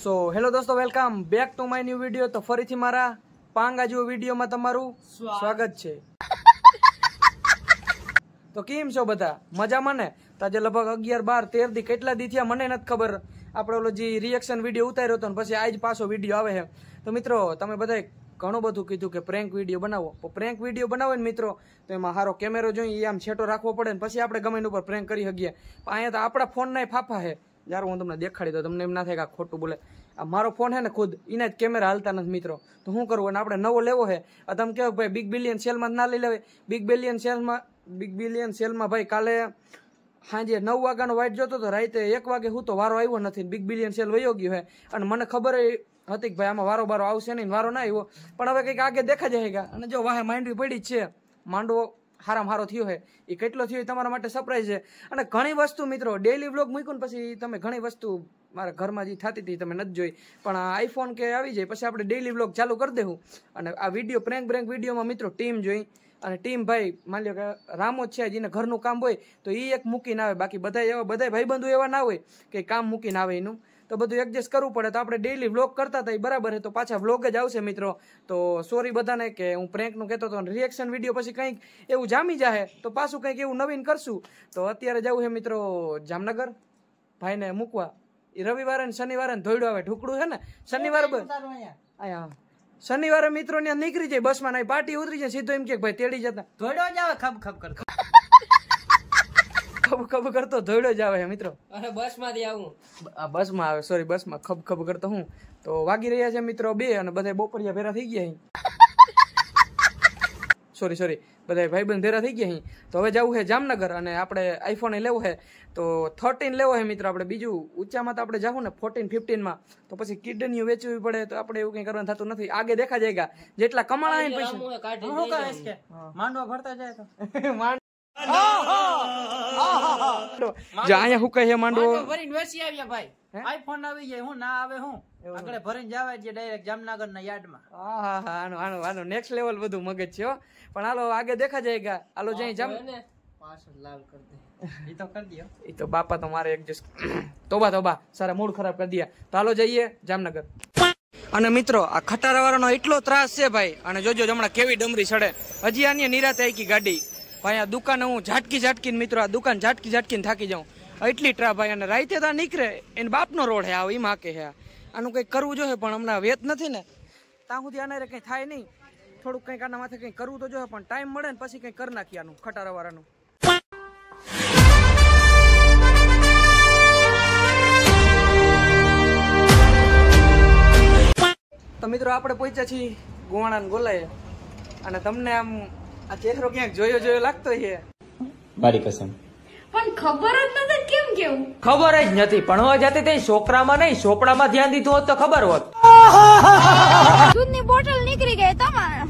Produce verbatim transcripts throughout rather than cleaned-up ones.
સો hello દોસ્તો, welcome back to my new video. તો ફરીથી મારા પાંગા જેવો વિડીયોમાં તમારું સ્વાગત છે। તો કેમ છો બધા? મજામાં ને? તો આજે લગભગ અગિયાર બાર તેર દી કેટલા દી થયા મને નથી ખબર। આપણે ઓલો જે રિએક્શન વિડીયો ઉતાર્યો હતો ને પછી આજ પાછો વિડીયો આવે છે। તો મિત્રો તમે બધાએ ઘણું બધું કીધું કે પ્રેન્ક વિડીયો બનાવો, તો પ્રેન્ક વિડીયો બનાવો ને મિત્રો તો એમાં સારો કેમેરો જોઈએ, આમ છેટો રાખવો પડે ને પછી આપણે ગમે ઉપર પ્રેન્ક કરી શકીએ। અહીંયા તો આપણા ફોનના ફાફા છે યાર। હું તમને દેખાડી દઉં, તમને એમ ના થાય કે આ ખોટું બોલે। આ મારો ફોન છે ને ખુદ એના જ કેમેરા હાલતા નથી મિત્રો, તો શું કરવું? અને આપણે નવો લેવો છે। તમે કહો ભાઈ બિગ બિલિયન સેલમાં ના લઈ લેવાય? બિગ બિલિયન સેલમાં બિગ બિલિયન સેલમાં ભાઈ કાલે સાંજે નવ વાગ્યાનો વાઇટ જોતો તો રાતે એક વાગે હું તો વારો આવ્યો નથી। બિગ બિલિયન સેલ વયો ગયો છે અને મને ખબર હતી કે ભાઈ આમાં વારો બારો આવશે નહીં, વારો ના આવ્યો। પણ હવે કંઈક આગે દેખા જાય અને જો વાહે માંડવી પડી જ છે। માંડવો હારામાં હારો થયો છે, એ કેટલો થયો એ તમારા માટે સરપ્રાઈઝ છે। અને ઘણી વસ્તુ મિત્રો ડેઈલી વ્લોગ મૂક્યું ને પછી તમે ઘણી વસ્તુ મારા ઘરમાં જે થતી હતી તમે નથી જોઈ, પણ આઈફોન કે આવી જાય પછી આપણે ડેઈલી વ્લોગ ચાલુ કરી દેવું। અને આ વિડીયો પ્રેન્ક બ્રેન્ક વિડીયોમાં મિત્રો ટીમ જોઈ, અને ટીમ ભાઈ માની લો કે રામો જ છે જેને ઘરનું કામ હોય તો એ એક મૂકીને આવે, બાકી બધા એવા બધા ભાઈબંધુ એવા ના હોય કે કામ મૂકીને આવે એનું, તો બધું એડજસ્ટ કરવું પડે। તો આપણે ડેઈલી વ્લોગ કરતા હતા એ બરાબર છે, તો પાછા વ્લોગ જ આવશે મિત્રો। તો સોરી બધાને કે હું પ્રેન્કનું કહેતો હતો, રિએક્શન વિડીયો પછી કંઈક એવું જામી જાય તો પાછું કંઈક એવું નવીન કરશું। તો અત્યારે જવું છે મિત્રો જામનગર ભાઈને મૂકવા। એ રવિવારે ને શનિવારે ને ધોઈડો આવે, ઢુકડું છે ને શનિવારે અહીંયા શનિવારે મિત્રો ત્યાં નીકળી જાય બસમાં, નહીં પાર્ટી ઉતરી જાય સીધો એમ કે ભાઈ તેડી જતા ધોઈડો જ આવે, ખબ ખબ કરતો ખબ ખબ કરતો ધોઈડો જ આવે મિત્રો। અરે બસ માંથી આવું, બસમાં આવે, સોરી બસમાં ખબ ખબ કરતો હું। તો વાગી રહ્યા છે મિત્રો બે, અને બધા બપોરિયા ભેરા થઈ ગયા સોરી સોરી બધા ભાઈબંધ ભેરા થઈ ગયા। તો હવે જવું છે જામનગર અને આપણે આઈફોન લેવું છે, તો થર્ટીન લેવો છે મિત્રો આપણે। બીજું ઊંચામાં તો આપણે જાવું ને ફોર્ટીન ફિફ્ટીન માં, તો પછી કિડનીઓ વેચવી પડે, તો આપણે એવું કઈ કરવાનું થતું નથી। આગે દેખા જાયગા જેટલા કમાણા ને પૈસા માંડવા ભરતા જાય તો જો અહીંયા હું કહે માંડવો ભરીને વેચી આવ્યા ભાઈ। આઈફોન આવી જાય હું ના આવે હું આગળ ભરીને જવા જે ડાયરેક્ટ જામનગર ના યાર્ડમાં। હા હા હા આનો આનો આનો નેક્સ્ટ લેવલ બધું મગજ છે હો। પણ હાલો આગે દેખા જાયગા, હાલો જઈ જામ પાછળ લાલ કરી દે, ઈ તો કરી દયો, ઈ તો બાપા તો મારે એડજસ્ટ તોબા તોબા સારા મૂડ ખરાબ કરી દિયા। તો હાલો જઈએ જામનગર। અને મિત્રો આ ખટારા વાળાનો એટલો ત્રાસ છે ભાઈ, અને જોજો હમણાં કેવી ડમરી ચડે। હજી આની નિરાતે આઈકી ગાડી ભાઈ, આ દુકાન હું ઝાટકી ઝાટકીને મિત્રો આ દુકાન ઝાટકી ઝાટકીને થાકી જાઉં એટલી ટ્રા ભાઈ। અને રાતે તો નીકળે એને બાપનો રોડ હે આવ એમાં કે હે, આનું કંઈક કરવું જોઈએ પણ હમણાં વેત નથી ને ત્યાં સુધી આના કંઈ થાય નહીં। થોડુંક કંઈક આના માથે કંઈક કરવું તો જોઈએ, પણ ટાઈમ મળે ને પછી કંઈક કરી નાખીએ આનું ખટારા વાળાનું। તો મિત્રો આપણે પહોંચ્યા છીએ ગોવાણા ગોલાએ, અને તમને આમ આ ચહેરો ક્યાંક જોયો જોયો લાગતો છે મારી કસમ, પણ ખબર જ નથી કેમ કેવું ખબર જ નથી। ભણવા જતી તે છોકરામાં નહીં ચોપડામાં ધ્યાન દીધું હોત તો ખબર હોત। દૂધની બોટલ નીકળી ગઈ તમારે।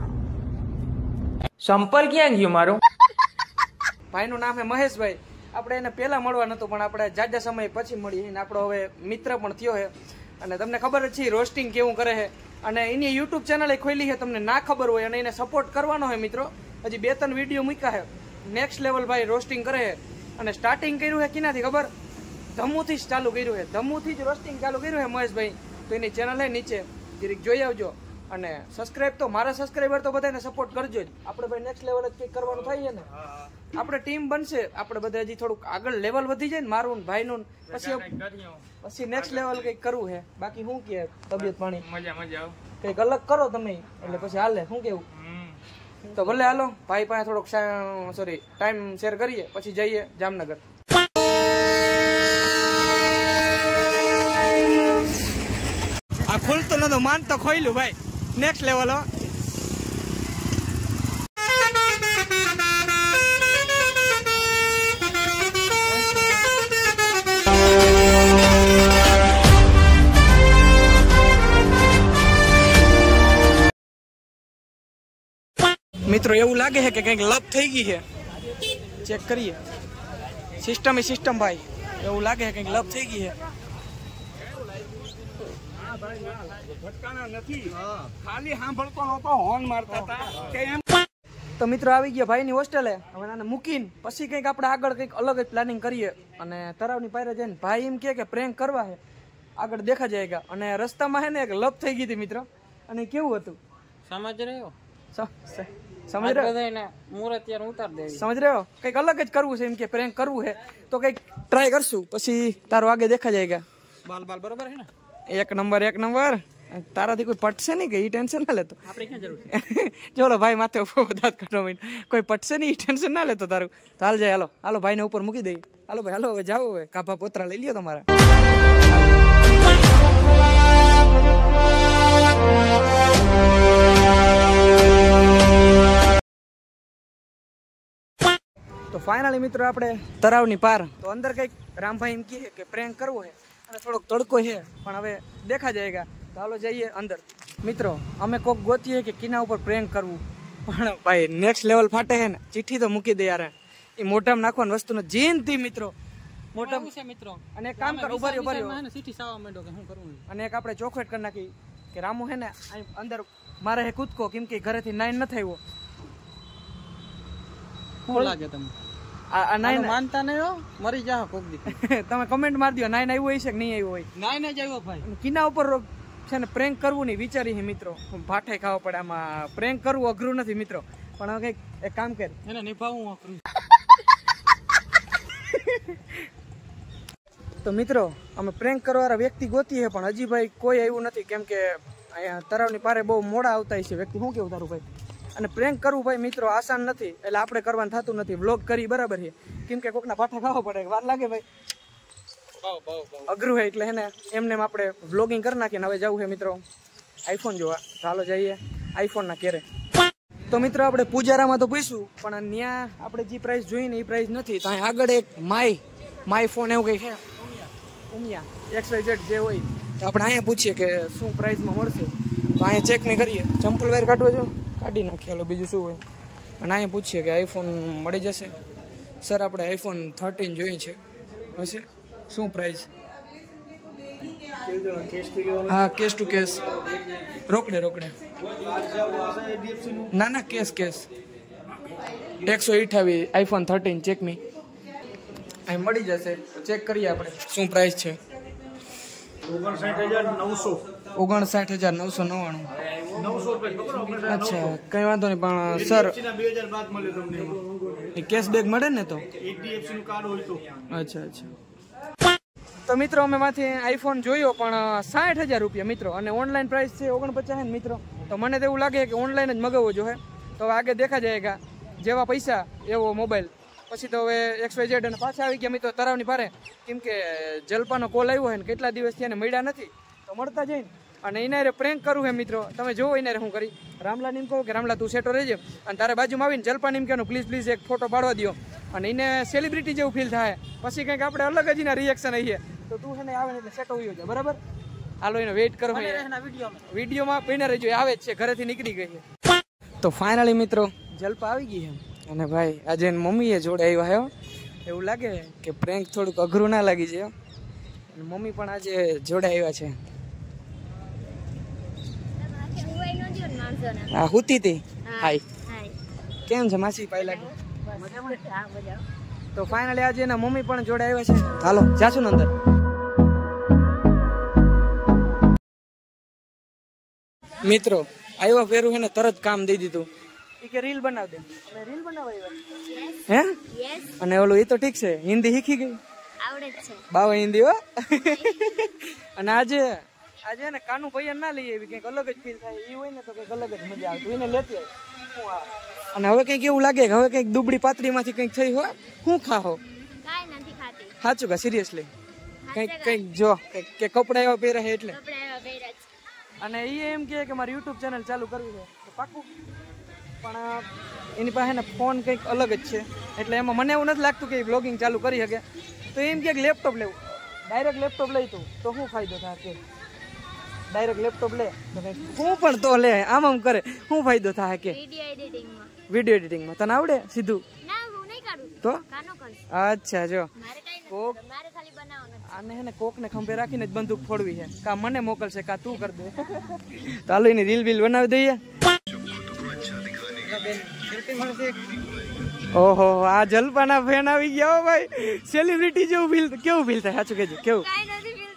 સંપલ ક્યાં ગયું મારું? ભાઈનું નામ છે મહેશભાઈ। આપણે એને પહેલા મળવા નતું, પણ આપણે જાજા સમય પછી મળીએ અને આપણો હવે મિત્ર પણ થયો છે। અને તમને ખબર જ છે રોસ્ટિંગ કેવું કરે છે, અને એની યુટ્યુબ ચેનલ ખોલી છે, તમને ના ખબર હોય અને એને સપોર્ટ કરવાનો છે મિત્રો। હજી બે ત્રણ વિડીયો મૂક્યા છે, નેક્સ્ટ લેવલ ભાઈ રોસ્ટિંગ કરે છે। અને સ્ટાર્ટિંગ કર્યું છે કિનાથી ખબર? ધમ્મુથી જ ચાલુ કર્યું છે, ધમ્મુથી જ રોસ્ટિંગ ચાલુ કર્યું છે મહેશભાઈ। તો એની ચેનલ છે નીચે જરીક જોઈ આવજો, અને સબસ્ક્રાઇબ તો મારા સબસ્ક્રાઇબર તો બધાને સપોર્ટ કરજો જ। આપણે ભાઈ નેક્સ્ટ લેવલ જ કંઈક કરવાનું થાય છે ને, આપણે ટીમ બનશે, આપણે બધા હજી થોડુંક આગળ લેવલ વધી જાય ને મારું ભાઈનું, પછી પછી નેક્સ્ટ લેવલ કંઈક કરવું છે। બાકી શું કે તબિયત પાણી મજા મજા કંઈક અલગ કરો તમે એટલે પછી હાલે, શું કેવું? તો ભલે હાલો ભાઈ પાસે થોડોક સોરી ટાઈમ શેર કરીએ પછી જઈએ જામનગર। આ ખુલતો નતો માન તો ખોઈલું ભાઈ, નેક્સ્ટ લેવલ હો। મિત્રો એવું લાગે છે કે કંઈક લપ થઈ ગઈ છે, ચેક કરીએ સિસ્ટમ એ સિસ્ટમ ભાઈ, એવું લાગે છે કંઈક લપ થઈ ગઈ છે। તો મિત્રો આવી ગયા ભાઈની હોસ્ટેલે, હવે આને મૂકીને પછી કંઈક આપણે આગળ કંઈક અલગ જ પ્લાનિંગ કરીએ। અને તરાવની પાયરે જઈને ભાઈ એમ કે પ્રેન્ક કરવા છે, આગળ દેખા જાયગા. અને રસ્તામાં હે ને એક લપ થઈ ગઈ હતી મિત્રો. અને કેવું હતું સમજ રહ્યો સ- સ- સમજ રહ્યો બધાને મુરત યાર ઉતાર દે સમજ રહ્યો કંઈક અલગ જ કરવું છે એમ કે પ્રેન્ક કરવું છે તો કંઈક ટ્રાય કરશું પછી તારો આગે દેખા જાયગા. બાલ બાલ બરોબર હે ને એક નંબર એક નંબર. તારાથી કોઈ પટશે નહીં કે ઈ ટેન્શન ના લેતો. આપણે ક્યાં જરૂર છે ચલો ભાઈ માથે દાંત કાઢો મહિને કોઈ પટશે નહીં ઈ ટેન્શન ના લેતો તારું. તો હાલ જાય હાલો હાલો ભાઈને ઉપર મૂકી દઈ. હાલો ભાઈ હાલો હવે જાઓ હવે કાભા પોતરા લઈ લ્યો તમારા. તો ફાઇનલી મિત્રો આપણે તળાવની પાર તો અંદર કંઈક રામભાઈ એમ કહે કે પ્રેન્ક કરવો છે અને થોડોક તડકો છે પણ હવે દેખા જાયગા. તો હાલો જઈએ અંદર. મિત્રો અમે કોક ગોતીએ કે કિના ઉપર પ્રેન્ક કરવું પણ ભાઈ નેક્સ્ટ લેવલ ફાટે છે ને ચિઠ્ઠી તો મૂકી દે યાર. એ મોઢામાં નાખવાની વસ્તુનો જીનથી મિત્રો મોઢા છે મિત્રો અને એક કામ કરો ઉભા રહ્યો ઉભા રહ્યો ને સીટી સાવા માંડો કે શું કરવું અને એક આપણે ચોખવટ કરી નાખી કે રામુ હે ને અહીં અંદર મારે હે કૂદકો કેમ કે ઘરેથી નાઈન ન થયો. શું લાગે તમને આ આ નાઈન માનતા નહીં હો મરી જા કોક દી તમે કમેન્ટ મારી દો નાઈન આવ્યું હોય છે કે નહીં આવ્યું હોય. નાઈ ના જાવ ભાઈ અને કિના ઉપર છે ને પ્રેન્ક કરવું નહીં વિચારી છે મિત્રો. ભાઠે ખાવા પડે આમાં પ્રેન્ક કરવું અઘરું નથી મિત્રો પણ હવે કંઈક એક કામ કર એને નિભાવવું અઘરું. તો મિત્રો અમે પ્રેન્ક કરવાવાળા વ્યક્તિ ગોતી છે પણ હજી ભાઈ કોઈ આવ્યું નથી કેમ કે અહીંયા તળાવની પારે બહુ મોડા આવતા છે વ્યક્તિ. શું કેવું તારું ભાઈ? અને પ્રેન્ક કરવું ભાઈ મિત્રો આસાન નથી એટલે આપણે કરવાનું થતું નથી. વ્લોગ કરી બરાબર છે કેમ કે કોકના પાઠા ખાવા પડે વાર લાગે ભાઈ અઘરું છે એટલે હે ને એમને એમ આપણે વ્લોગિંગ કરી નાખીને હવે જવું છે મિત્રો આઈફોન જોવા. ચાલો જઈએ આઈફોન ના કેરે. તો મિત્રો આપણે પૂજારામાં તો પૂછ્યું પણ ત્યાં આપણે જે પ્રાઇસ જોઈને એ પ્રાઇસ નથી. તો અહીં આગળ એક માય માય ફોન એવું કંઈ છે ઉમિયા એક્સ વાય ઝેડ જે હોય તો આપણે અહીંયા પૂછીએ કે શું પ્રાઇસમાં મળશે. તો અહીંયા ચેક નહીં કરીએ ચંપલ વાયર કાઢવો જો કાઢી નાખીએ હાલો બીજું શું હોય. અને અહીંયા પૂછીએ કે આઈફોન મળી જશે સર આપણે આઈફોન થર્ટીન જોઈએ છે હશે શું પ્રાઇસ? હા કેશ ટુ કેશ રોકડે રોકડે ના ના કેશ કેશ એકસો અઠાવીસ આઈફોન થર્ટીન ચેક મી અહીં મળી જશે ચેક કરીએ આપણે શું પ્રાઇસ છે. ઓગણસાઠ હજાર નવસો ઓગણસાઠ હજાર નવસો નવ્વાણું. અચ્છા કઈ વાંધો નહીં પણ સર બે હજાર બાદ મળે તમને એ કેશબેક મળે ને તો એચડીએફસી નું કાર્ડ હોય તો. અચ્છા અચ્છા. તો મિત્રો અમે માંથી આઈફોન જોયો પણ સાઠ હજાર રૂપિયા મિત્રો અને ઓનલાઈન પ્રાઇસ છે ઓગણપચાસ ને મિત્રો. તો મને તો એવું લાગે કે ઓનલાઈન જ મગાવવો જોઈએ. તો હવે આગે દેખા જાયગા જેવા પૈસા એવો મોબાઈલ. પછી તો હવે એક્સ વાય ઝેડ અને પાછા આવી ગયા મિત્રો તરાવની ભારે કેમ કે જલપાનો કોલ આવ્યો હોય ને કેટલા દિવસ થયા ને મળ્યા નથી તો મળતા જઈને અને એને પ્રેન્ક કરવું હે મિત્રો. તમે જોવો એને શું કરી રામલા નીમ કહો કે રામલા તું સેટો રહેજે અને તારે બાજુમાં આવીને જલપા નીમ કહેવાનું પ્લીઝ પ્લીઝ એક ફોટો પાડવા દો અને એને સેલિબ્રિટી જેવું ફીલ થાય પછી કંઈક આપણે અલગ જ એના રિએક્શન આવીએ તો તું છે ને આવે ને એટલે સેટો હોય છે બરાબર. હાલો એને વેઇટ કરો વિડીયોમાં પીને રહેજો આવે જ છે ઘરેથી નીકળી ગઈ છે. તો ફાઇનલી મિત્રો જલપા આવી ગઈ છે અને ભાઈ આજે એની મમ્મીએ જોડે આવ્યા હે એવું લાગે કે પ્રેન્ક થોડુંક અઘરું ના લાગી છે. મમ્મી પણ આજે જોડે આવ્યા છે. હા હુતી હતી હાય કેમ છે માસી પાઈ લાગી તો ફાઇનલી આજે એના મમ્મી પણ જોડે આવ્યા છે. હાલો જાશું ને અંદર. મિત્રો આવ્યા ફેરું છે ને તરત કામ દઈ દીધું કે રીલ બનાવ દે રીલ બનાવવા હે અને ઓલું એ તો ઠીક છે હિન્દી શીખી ગઈ આવડે છે બાવ હિન્દી હો. અને આજે આજે ને કાનું ભૈયા ના લઈ આવી કંઈક અલગ જ ફીલ થાય એ હોય ને તો કંઈક અલગ જ મજા આવતી એને લેતી આવી. અને હવે કંઈક એવું લાગે કે હવે કંઈક દુબળી પાતળી માંથી કંઈક થઈ હોય શું ખાહો કાઈ નથી ખાતી સાચું કા સિરિયસલી કંઈક કંઈક જો કે કપડા એવા પહેરે છે એટલે કપડા એવા પહેર્યા છે અને એ એમ કહે કે મારે યુટ્યુબ ચેનલ ચાલુ કરવી છે તો પાક્કું પણ એની પાસે ને ફોન કંઈક અલગ જ છે એટલે એમાં મને એવું નથી લાગતું કે એ બ્લોગિંગ ચાલુ કરી શકે. તો એમ કે લેપટોપ લેવું ડાયરેક્ટ લેપટોપ લઈ તું તો શું ફાયદો થાય કે ડાયરેક્ટ લેપટોપ લે હું પણ તો લે આમ આમ કરે શું ફાયદો થાય કે વિડિયો એડિટિંગમાં વિડીયો એડિટિંગમાં તને આવડે સીધું ના હું નહીં કરું તો કાનો કરું અચ્છા જો મારે કઈ કોક નથી મારે ખાલી બનાવવાનું આને હે ને કોક ને ખંભે રાખીને જ બંદૂક ફોડવી છે કા મને મોકલશે કા તું કર દે. ચાલો એની રીલ બીલ બનાવી દઈએ. ઓહો આ જલપાના ફેન આવી ગયા હો ભાઈ સેલિબ્રિટી જેવું ફીલ કેવું ફીલ થાય સાચું કેજો કેવું કાઈ નથી ફીલ